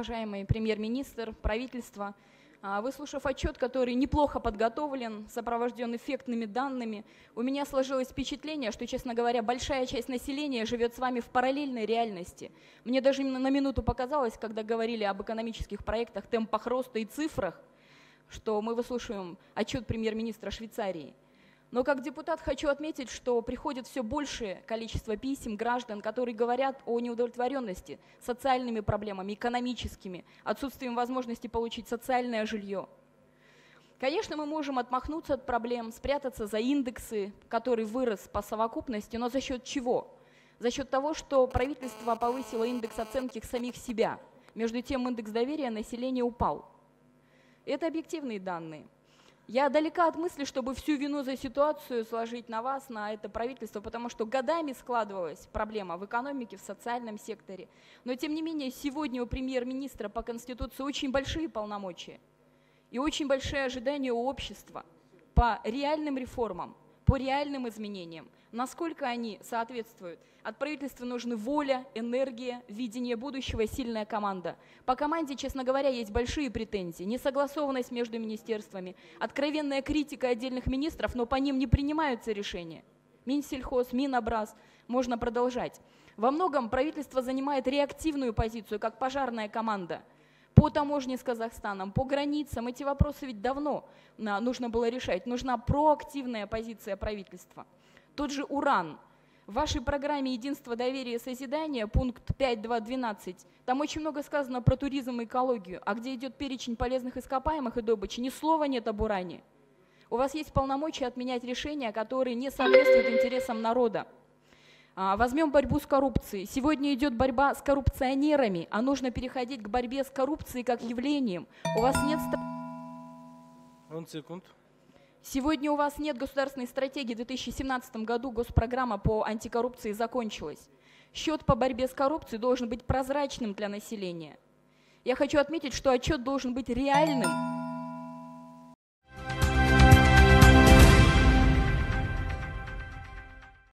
уважаемый премьер-министр, правительство, выслушав отчет, который неплохо подготовлен, сопровожден эффектными данными, у меня сложилось впечатление, что, честно говоря, большая часть населения живет с вами в параллельной реальности. Мне даже именно на минуту показалось, когда говорили об экономических проектах, темпах роста и цифрах, что мы выслушиваем отчет премьер-министра Швейцарии. Но как депутат хочу отметить, что приходит все большее количество писем граждан, которые говорят о неудовлетворенности социальными проблемами, экономическими, отсутствием возможности получить социальное жилье. Конечно, мы можем отмахнуться от проблем, спрятаться за индексы, который вырос по совокупности, но за счет чего? За счет того, что правительство повысило индекс оценки самих себя. Между тем индекс доверия населения упал. Это объективные данные. Я далека от мысли, чтобы всю вину за ситуацию сложить на вас, на это правительство, потому что годами складывалась проблема в экономике, в социальном секторе. Но тем не менее, сегодня у премьер-министра по Конституции очень большие полномочия и очень большие ожидания у общества по реальным реформам, по реальным изменениям. Насколько они соответствуют? От правительства нужны воля, энергия, видение будущего, сильная команда. По команде, честно говоря, есть большие претензии. Несогласованность между министерствами, откровенная критика отдельных министров, но по ним не принимаются решения. Минсельхоз, Минобраз, можно продолжать. Во многом правительство занимает реактивную позицию, как пожарная команда. По таможне с Казахстаном, по границам. Эти вопросы ведь давно нужно было решать. Нужна проактивная позиция правительства. Тот же уран. В вашей программе «Единство, доверие, созидание», пункт 5.2.12, там очень много сказано про туризм и экологию, а где идет перечень полезных ископаемых и добычи, ни слова нет об уране. У вас есть полномочия отменять решения, которые не соответствуют интересам народа. Возьмем борьбу с коррупцией. Сегодня идет борьба с коррупционерами, а нужно переходить к борьбе с коррупцией как явлением. У вас нет... 1 секунд. Сегодня у вас нет государственной стратегии. В 2017 году госпрограмма по антикоррупции закончилась. Счет по борьбе с коррупцией должен быть прозрачным для населения. Я хочу отметить, что отчет должен быть реальным,